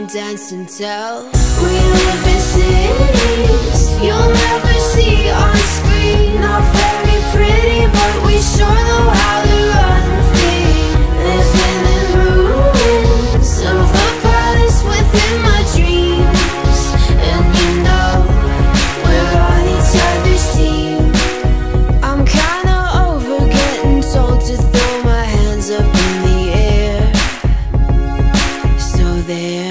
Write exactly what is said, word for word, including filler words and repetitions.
won't dance and tell. We live in cities you'll never see on screen. Not very pretty, but we sure know how to run free. Living in ruins of a palace within my dreams. And you know we're on each other's team. I'm kinda over getting told to throw my hands up in the air. So there